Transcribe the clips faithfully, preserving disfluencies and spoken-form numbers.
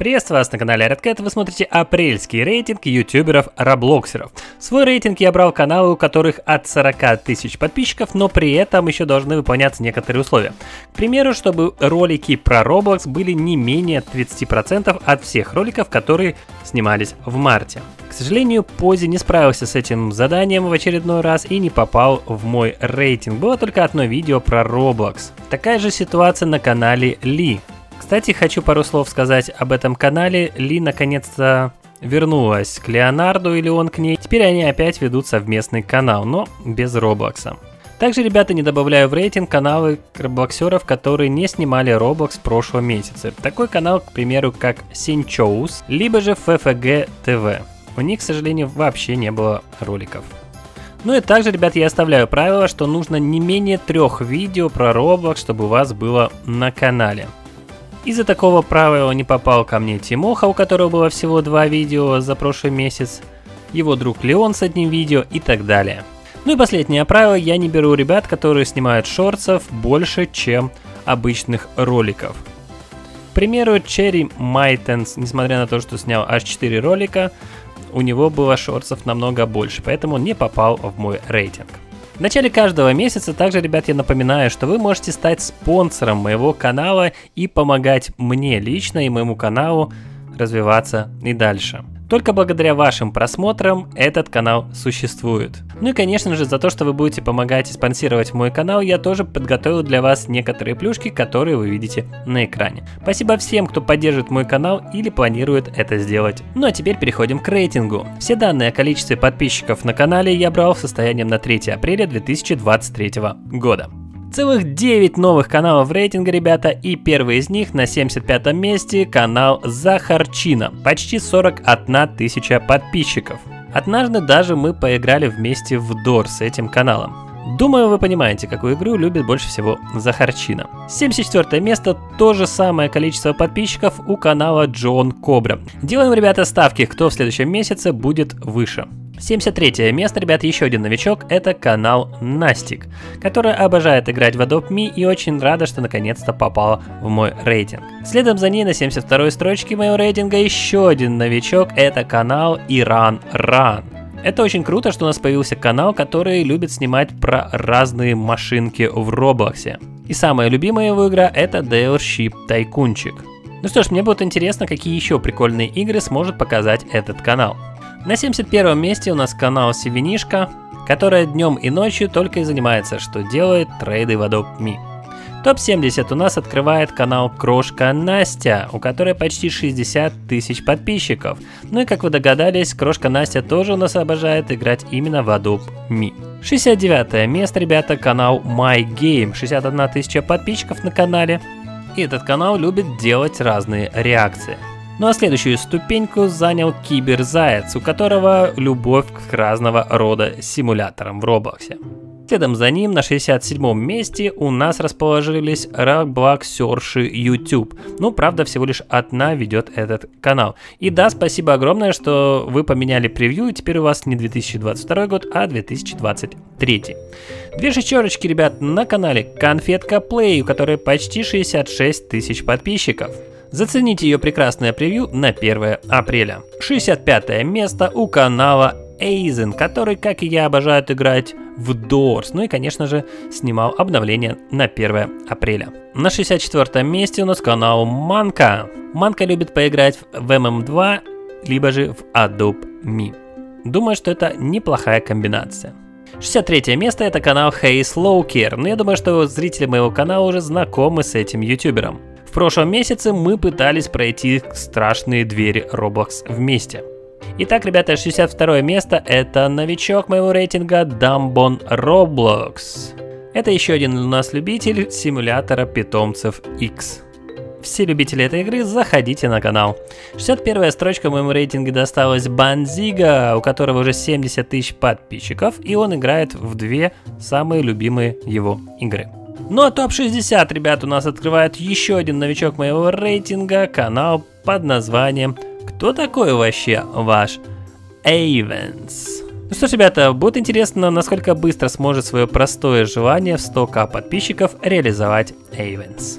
Приветствую вас на канале RedCat, вы смотрите апрельский рейтинг ютуберов-роблоксеров. В свой рейтинг я брал каналы, у которых от сорока тысяч подписчиков, но при этом еще должны выполняться некоторые условия. К примеру, чтобы ролики про Roblox были не менее тридцати процентов от всех роликов, которые снимались в марте. К сожалению, Пози не справился с этим заданием в очередной раз и не попал в мой рейтинг. Было только одно видео про Roblox. Такая же ситуация на канале Ли. Кстати, хочу пару слов сказать об этом канале. Ли наконец-то вернулась к Леонарду, или он к ней. Теперь они опять ведут совместный канал, но без Роблокса. Также, ребята, не добавляю в рейтинг каналы роблоксеров, которые не снимали Roblox в прошлом месяце. Такой канал, к примеру, как Синчоус, либо же эф эф джи ти ви. У них, к сожалению, вообще не было роликов. Ну и также, ребят, я оставляю правило, что нужно не менее трех видео про Roblox, чтобы у вас было на канале. Из-за такого правила не попал ко мне Тимоха, у которого было всего два видео за прошлый месяц, его друг Леон с одним видео и так далее. Ну и последнее правило, я не беру ребят, которые снимают шортсов больше, чем обычных роликов. К примеру, Cherry Mightens, несмотря на то, что снял аж четыре ролика, у него было шортсов намного больше, поэтому он не попал в мой рейтинг. В начале каждого месяца также, ребят, я напоминаю, что вы можете стать спонсором моего канала и помогать мне лично и моему каналу развиваться и дальше. Только благодаря вашим просмотрам этот канал существует. Ну и, конечно же, за то, что вы будете помогать и спонсировать мой канал, я тоже подготовил для вас некоторые плюшки, которые вы видите на экране. Спасибо всем, кто поддерживает мой канал или планирует это сделать. Ну а теперь переходим к рейтингу. Все данные о количестве подписчиков на канале я брал в состоянии на третье апреля две тысячи двадцать третьего года. Целых девять новых каналов рейтинга, ребята, и первый из них на семьдесят пятом месте канал Захарчина, почти сорок одна тысяча подписчиков. Однажды даже мы поиграли вместе в Дор с этим каналом. Думаю, вы понимаете, какую игру любит больше всего Захарчина. семьдесят четвёртое место, то же самое количество подписчиков у канала Джон Кобра. Делаем, ребята, ставки, кто в следующем месяце будет выше. семьдесят третье место, ребят, еще один новичок, это канал Настик, который обожает играть в Adopt Me и очень рада, что наконец-то попала в мой рейтинг. Следом за ней на семьдесят второй строчке моего рейтинга еще один новичок, это канал Иран Ран. Это очень круто, что у нас появился канал, который любит снимать про разные машинки в Роблоксе. И самая любимая его игра это Dealership Тайкунчик. Ну что ж, мне будет интересно, какие еще прикольные игры сможет показать этот канал. На семьдесят первом месте у нас канал Севинишка, которая днем и ночью только и занимается, что делает трейды в Adopt Me. топ семьдесят у нас открывает канал Крошка Настя, у которой почти шестьдесят тысяч подписчиков. Ну и как вы догадались, Крошка Настя тоже у нас обожает играть именно в Adopt Me. шестьдесят девятое место, ребята, канал MyGame, шестьдесят одна тысяча подписчиков на канале. И этот канал любит делать разные реакции. Ну а следующую ступеньку занял Киберзаяц, у которого любовь к разного рода симуляторам в Роблоксе. Следом за ним на шестьдесят седьмом месте у нас расположились роблоксерши YouTube. Ну, правда, всего лишь одна ведет этот канал. И да, спасибо огромное, что вы поменяли превью, и теперь у вас не две тысячи двадцать второй год, а две тысячи двадцать третий. Две шестерочки, ребят, на канале Конфетка Плей, у которой почти шестьдесят шесть тысяч подписчиков. Зацените ее прекрасное превью на первое апреля. шестьдесят пятое место у канала Эйзен, который, как и я, обожает играть в Doors. Ну и, конечно же, снимал обновление на первое апреля. На шестьдесят четвёртом месте у нас канал Манка. Манка любит поиграть в эм эм два, либо же в Adopt Me. Думаю, что это неплохая комбинация. шестьдесят третье место это канал Hey Slowker. Но я думаю, что зрители моего канала уже знакомы с этим ютубером. В прошлом месяце мы пытались пройти страшные двери Roblox вместе. Итак, ребята, шестьдесят второе место это новичок моего рейтинга Дамбон Roblox. Это еще один у нас любитель симулятора питомцев X. Все любители этой игры, заходите на канал. шестьдесят первая строчка в моем рейтинге досталась Банзига, у которого уже семьдесят тысяч подписчиков, и он играет в две самые любимые его игры. Ну а топ шестьдесят, ребят, у нас открывает еще один новичок моего рейтинга, канал под названием «Кто такой вообще ваш Эйвенс?». Ну что ж, ребята, будет интересно, насколько быстро сможет свое простое желание в сто ка подписчиков реализовать Эйвенс.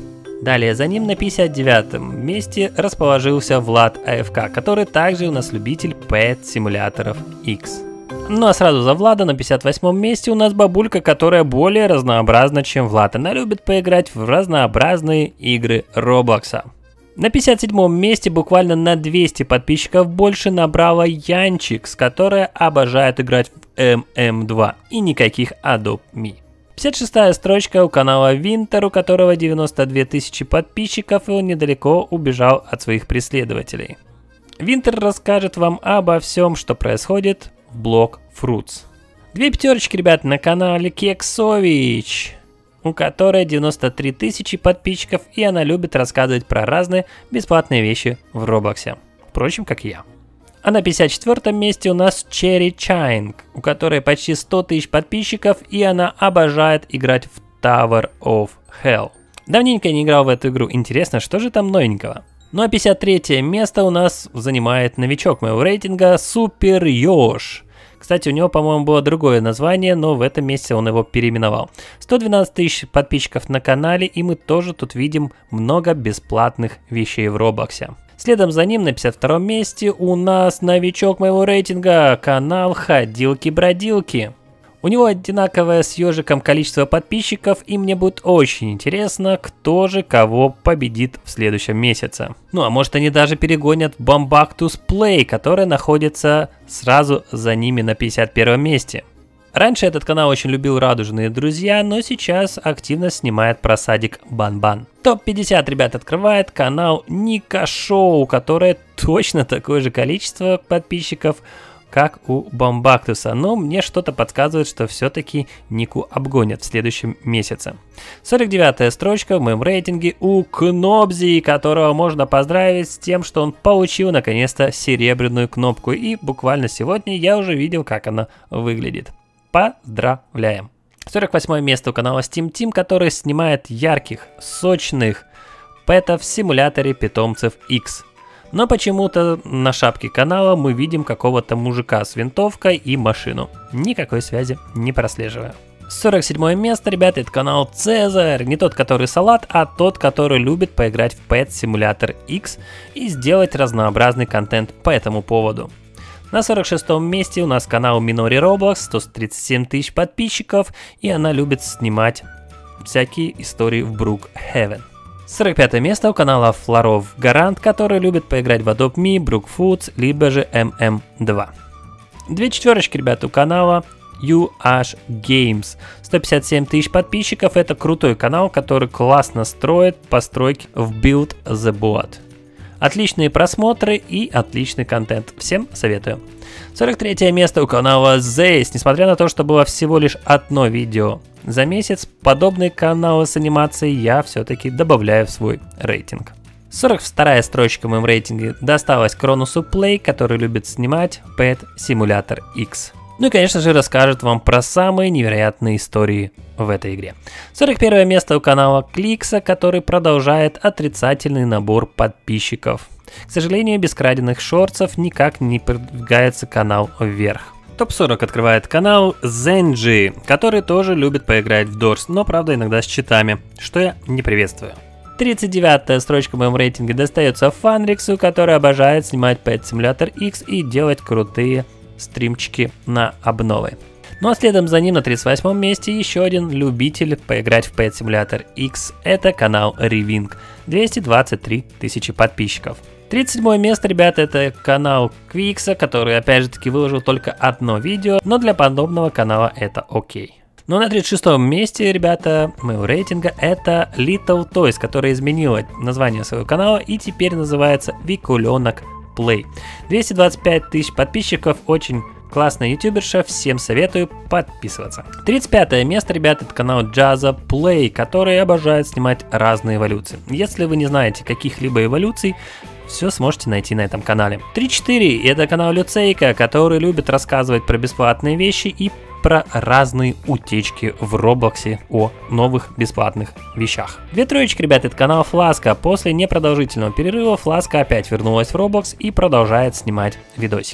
Далее за ним на пятьдесят девятом месте расположился Влад АФК, который также у нас любитель пэт-симуляторов X. Ну а сразу за Влада на пятьдесят восьмом месте у нас бабулька, которая более разнообразна, чем Влад. Она любит поиграть в разнообразные игры Роблокса. На пятьдесят седьмом месте буквально на двести подписчиков больше набрала Янчикс, которая обожает играть в эм эм два и никаких Adopt Me. пятьдесят шестая строчка у канала Винтер, у которого девяносто две тысячи подписчиков, и он недалеко убежал от своих преследователей. Винтер расскажет вам обо всем, что происходит в Block Fruits. Две пятерочки, ребят, на канале Кексович, у которой девяносто три тысячи подписчиков, и она любит рассказывать про разные бесплатные вещи в Роблоксе. Впрочем, как и я. А на пятьдесят четвёртом месте у нас Cherry Chang, у которой почти сто тысяч подписчиков, и она обожает играть в Tower of Hell. Давненько не играл в эту игру, интересно, что же там новенького? Ну а пятьдесят третье место у нас занимает новичок моего рейтинга Супер Ёж. Кстати, у него, по-моему, было другое название, но в этом месяце он его переименовал. сто двенадцать тысяч подписчиков на канале, и мы тоже тут видим много бесплатных вещей в Роблоксе. Следом за ним на пятьдесят втором месте у нас новичок моего рейтинга, канал Ходилки-бродилки. У него одинаковое с ежиком количество подписчиков, и мне будет очень интересно, кто же кого победит в следующем месяце. Ну а может они даже перегонят Bombactus Play, который находится сразу за ними на пятьдесят первом месте. Раньше этот канал очень любил Радужные друзья, но сейчас активно снимает про садик Бан-Бан. топ пятьдесят, ребят, открывает канал Ника Шоу, которое точно такое же количество подписчиков, как у Бомбактуса, но мне что-то подсказывает, что все-таки Нику обгонят в следующем месяце. сорок девятая строчка в моем рейтинге у Кнобзи, которого можно поздравить с тем, что он получил наконец-то серебряную кнопку, и буквально сегодня я уже видел, как она выглядит. Поздравляем! сорок восьмое место у канала Steam Team, который снимает ярких, сочных пэтов в симуляторе питомцев X. Но почему-то на шапке канала мы видим какого-то мужика с винтовкой и машину. Никакой связи не прослеживаю. сорок седьмое место, ребята, это канал Цезарь. Не тот, который салат, а тот, который любит поиграть в Pet Simulator X и сделать разнообразный контент по этому поводу. На сорок шестом месте у нас канал Minori Roblox, сто тридцать семь тысяч подписчиков, и она любит снимать всякие истории в Brookhaven. сорок пятое место у канала Флоров Гарант, который любит поиграть в Adopt Me, Brook Foods, либо же эм эм два. Две четверочки, ребята, у канала ю эйч Games. сто пятьдесят семь тысяч подписчиков. Это крутой канал, который классно строит постройки в Build the Boat. Отличные просмотры и отличный контент. Всем советую. сорок третье место у канала Zayce. Несмотря на то, что было всего лишь одно видео за месяц, подобные каналы с анимацией я все-таки добавляю в свой рейтинг. сорок вторая строчка в моем рейтинге досталась Кронусу Play, который любит снимать Pet Simulator X. Ну и, конечно же, расскажет вам про самые невероятные истории в этой игре. сорок первое место у канала Кликса, который продолжает отрицательный набор подписчиков. К сожалению, без краденных шортсов никак не продвигается канал вверх. топ сорок открывает канал Zenji, который тоже любит поиграть в Doors, но правда иногда с читами, что я не приветствую. тридцать девятая строчка в моем рейтинге достается Фанриксу, который обожает снимать Pet Simulator X и делать крутые стримчики на обновы. Ну а следом за ним на тридцать восьмом месте еще один любитель поиграть в Pet Simulator X, это канал Reving, двести двадцать три тысячи подписчиков. тридцать седьмое место, ребята, это канал Квикса, который опять же таки выложил только одно видео, но для подобного канала это окей. Ну а на тридцать шестом месте, ребята, моего рейтинга это Little Toys, которая изменила название своего канала и теперь называется Викуленок Play. двести двадцать пять тысяч подписчиков, очень классная ютуберша, всем советую подписываться. тридцать пятое место, ребята, это канал Jazza Play, который обожает снимать разные эволюции. Если вы не знаете каких-либо эволюций, все сможете найти на этом канале. тридцать четыре это канал Люцейка, который любит рассказывать про бесплатные вещи и про разные утечки в Роблоксе о новых бесплатных вещах. Две троечки, ребята, это канал Фласка. После непродолжительного перерыва Фласка опять вернулась в Роблокс и продолжает снимать видосики.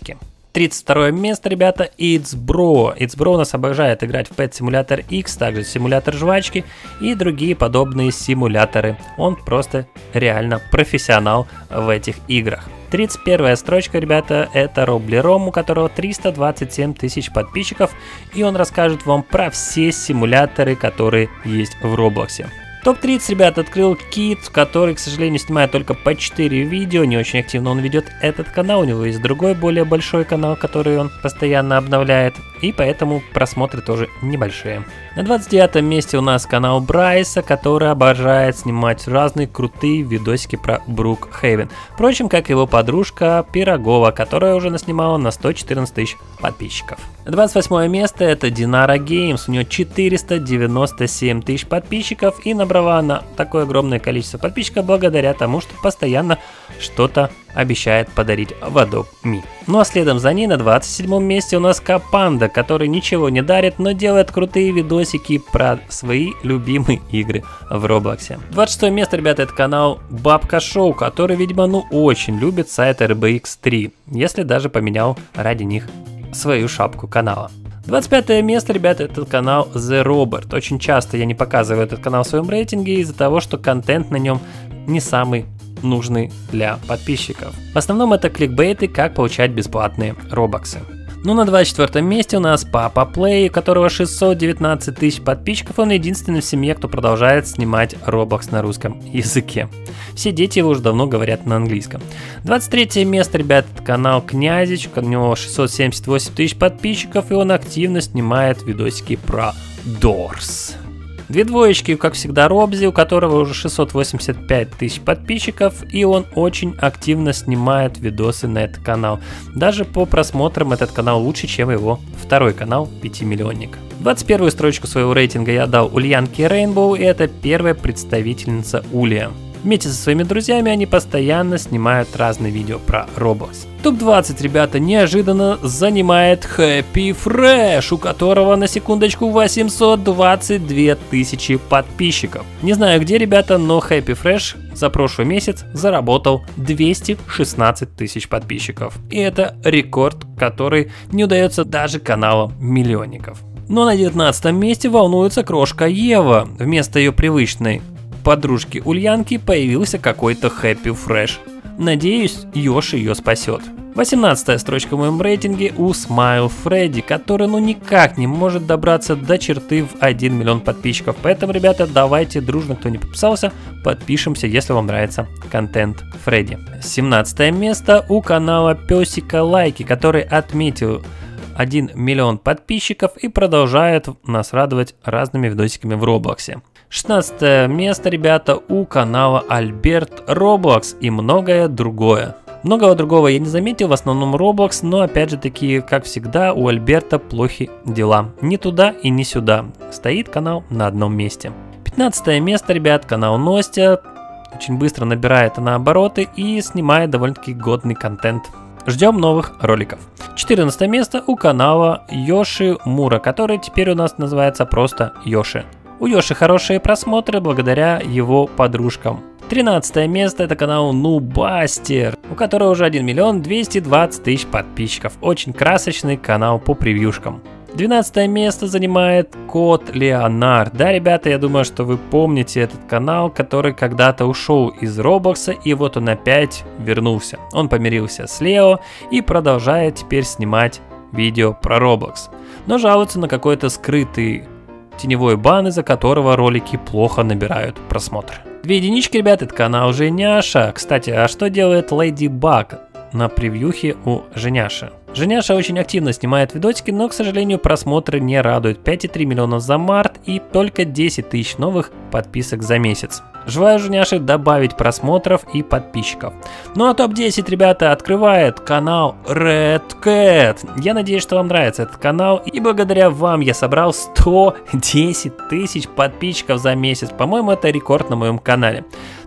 тридцать второе место, ребята, It's Bro. It's Bro у нас обожает играть в Pet Simulator X, также симулятор жвачки и другие подобные симуляторы. Он просто реально профессионал в этих играх. тридцать первая строчка, ребята, это Роблером, у которого триста двадцать семь тысяч подписчиков, и он расскажет вам про все симуляторы, которые есть в Роблоксе. топ тридцать, ребят, открыл Кит, который, к сожалению, снимает только по четыре видео, не очень активно он ведет этот канал, у него есть другой, более большой канал, который он постоянно обновляет, и поэтому просмотры тоже небольшие. На двадцать девятом месте у нас канал Брайса, который обожает снимать разные крутые видосики про Брукхейвен. Впрочем, как его подружка Пирогова, которая уже наснимала на сто четырнадцать тысяч подписчиков. На двадцать восьмое место это Динара Геймс, у нее четыреста девяносто семь тысяч подписчиков, и набрала она такое огромное количество подписчиков благодаря тому, что постоянно что-то обещает подарить в Adobe Me. Ну а следом за ней на двадцать седьмом месте у нас Капанда, который ничего не дарит, но делает крутые видосики про свои любимые игры в Роблоксе. двадцать шестое место, ребята, это канал Бабка Шоу, который, видимо, ну очень любит сайт эр бэ икс три, если даже поменял ради них свою шапку канала. двадцать пятое место, ребята, это канал The Robert. Очень часто я не показываю этот канал в своем рейтинге из-за того, что контент на нем не самый нужный для подписчиков. В основном это кликбейты, как получать бесплатные робоксы. Ну, на двадцать четвёртом месте у нас Папа Плей, у которого шестьсот девятнадцать тысяч подписчиков. Он единственный в семье, кто продолжает снимать робокс на русском языке. Все дети его уже давно говорят на английском. двадцать третье место, ребят, это канал Князич, у него шестьсот семьдесят восемь тысяч подписчиков, и он активно снимает видосики про Doors. Две двоечки, как всегда, Робзи, у которого уже шестьсот восемьдесят пять тысяч подписчиков, и он очень активно снимает видосы на этот канал. Даже по просмотрам этот канал лучше, чем его второй канал пятимиллионник. двадцать первую строчку своего рейтинга я дал Ульянке Рейнбоу, и это первая представительница Улья. Вместе со своими друзьями они постоянно снимают разные видео про Roblox. топ двадцать, ребята, неожиданно занимает Happy Fresh, у которого на секундочку восемьсот двадцать две тысячи подписчиков. Не знаю где, ребята, но Happy Fresh за прошлый месяц заработал двести шестнадцать тысяч подписчиков. И это рекорд, который не удается даже каналам миллионников. Но на девятнадцатом месте волнуется крошка Ева. Вместо ее привычной подружки Ульянки появился какой-то Happy Fresh. Надеюсь, Йоши ее спасет. восемнадцатая строчка в моем рейтинге у Smile Freddy, который ну никак не может добраться до черты в один миллион подписчиков. Поэтому, ребята, давайте дружно, кто не подписался, подпишемся, если вам нравится контент Фредди. семнадцатое место у канала Песика Лайки, который отметил один миллион подписчиков и продолжает нас радовать разными видосиками в Роблоксе. шестнадцатое место, ребята, у канала Альберт Роблокс и многое другое. Многого другого я не заметил, в основном Roblox, но опять же таки, как всегда, у Альберта плохи дела. Ни туда и ни сюда. Стоит канал на одном месте. пятнадцатое место, ребят, канал Ностя. Очень быстро набирает она обороты и снимает довольно-таки годный контент. Ждем новых роликов. четырнадцатое место у канала Йоши Мура, который теперь у нас называется просто Йоши. У Йоши хорошие просмотры благодаря его подружкам. тринадцатое место это канал Нубастер, у которого уже один миллион двести двадцать тысяч подписчиков. Очень красочный канал по превьюшкам. двенадцатое место занимает Кот Леонард. Да, ребята, я думаю, что вы помните этот канал, который когда-то ушел из Роблокса, и вот он опять вернулся. Он помирился с Лео и продолжает теперь снимать видео про Роблокс. Но жалуется на какой-то скрытый теневой бан, из-за которого ролики плохо набирают просмотры. Две единички, ребят, это канал Женяша. Кстати, а что делает Леди Баг на превьюхе у Женяши? Женяша очень активно снимает видосики, но, к сожалению, просмотры не радуют. пять и три миллиона за март и только десять тысяч новых подписок за месяц. Желаю Женяше добавить просмотров и подписчиков. Ну а топ десять, ребята, открывает канал Red Cat. Я надеюсь, что вам нравится этот канал, и благодаря вам я собрал сто десять тысяч подписчиков за месяц. По-моему, это рекорд на моем канале.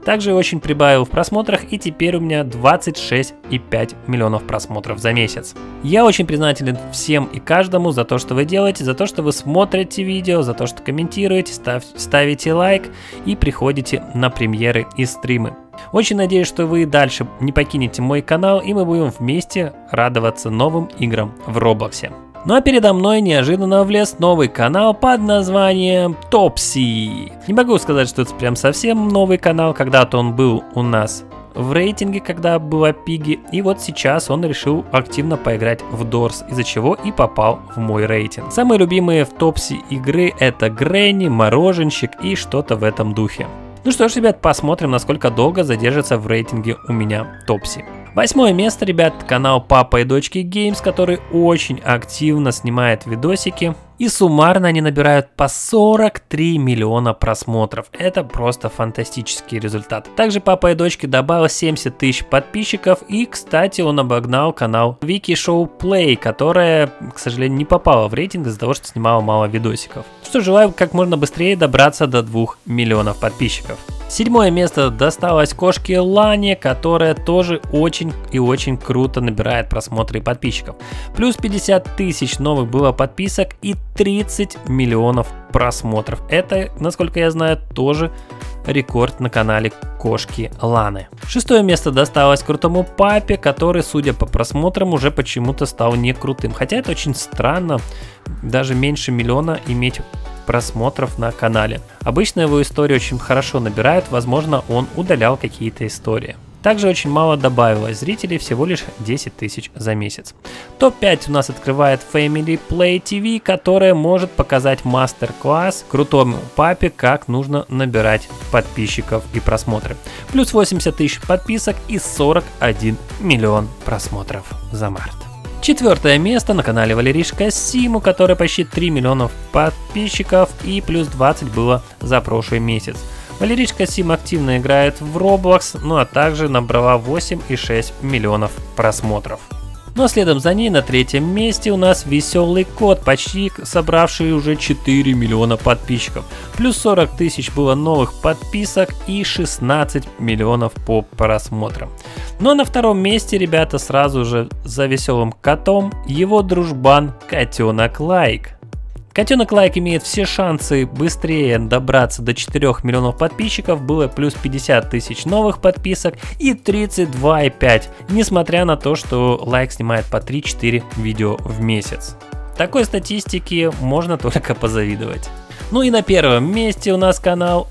Также очень прибавил в просмотрах, и теперь у меня двадцать шесть и пять миллионов просмотров за месяц. Я очень признателен всем и каждому за то, что вы делаете, за то, что вы смотрите видео, за то, что комментируете, став, ставите лайк и приходите на премьеры и стримы. Очень надеюсь, что вы дальше не покинете мой канал, и мы будем вместе радоваться новым играм в Роблоксе. Ну а передо мной неожиданно влез новый канал под названием Topsy. Не могу сказать, что это прям совсем новый канал, когда-то он был у нас в рейтинге, когда была Пиги, и вот сейчас он решил активно поиграть в Дорс, из-за чего и попал в мой рейтинг. Самые любимые в Topsy игры это Гренни, Мороженщик и что-то в этом духе. Ну что ж, ребят, посмотрим, насколько долго задержится в рейтинге у меня Topsy. Восьмое место, ребят, канал Папа и Дочки Геймс, который очень активно снимает видосики. И суммарно они набирают по сорок три миллиона просмотров. Это просто фантастический результат. Также Папа и Дочки добавил семьдесят тысяч подписчиков. И, кстати, он обогнал канал Вики Шоу Плей, которая, к сожалению, не попала в рейтинг из-за того, что снимала мало видосиков. Что желаю как можно быстрее добраться до двух миллионов подписчиков. Седьмое место досталось кошке Лане, которая тоже очень и очень круто набирает просмотры и подписчиков. Плюс пятьдесят тысяч новых было подписок и тридцать миллионов просмотров. Это, насколько я знаю, тоже рекорд на канале кошки Ланы. Шестое место досталось крутому папе, который, судя по просмотрам, уже почему-то стал не крутым. Хотя это очень странно, даже меньше миллиона иметь просмотров на канале. Обычно его истории очень хорошо набирают, возможно, он удалял какие-то истории. Также очень мало добавилось зрителей, всего лишь десять тысяч за месяц. топ пять у нас открывает Family Play ти ви, которая может показать мастер-класс крутому папе, как нужно набирать подписчиков и просмотры. Плюс восемьдесят тысяч подписок и сорок один миллион просмотров за март. Четвертое место на канале Валеришка Сим, у которой почти три миллиона подписчиков и плюс двадцать было за прошлый месяц. Валеришка Сим активно играет в Roblox, ну а также набрала восемь и шесть миллионов просмотров. Ну а следом за ней на третьем месте у нас Веселый Кот, почти собравший уже четыре миллиона подписчиков. Плюс сорок тысяч было новых подписок и шестнадцать миллионов по просмотрам. Ну а на втором месте, ребята, сразу же за Веселым Котом его дружбан Котенок Лайк. Котенок Лайк имеет все шансы быстрее добраться до четырёх миллионов подписчиков, было плюс пятьдесят тысяч новых подписок и тридцать два и пять, несмотря на то, что Лайк снимает по три-четыре видео в месяц. Такой статистике можно только позавидовать. Ну и на первом месте у нас канал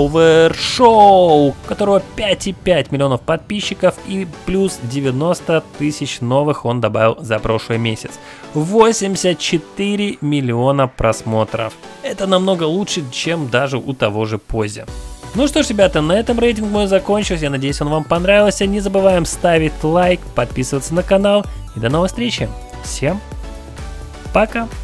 Overshow, у которого пять и пять миллионов подписчиков и плюс девяносто тысяч новых он добавил за прошлый месяц. восемьдесят четыре миллиона просмотров. Это намного лучше, чем даже у того же Пози. Ну что ж, ребята, на этом рейтинг мой закончился. Я надеюсь, он вам понравился. Не забываем ставить лайк, подписываться на канал. И до новой встречи. Всем пока!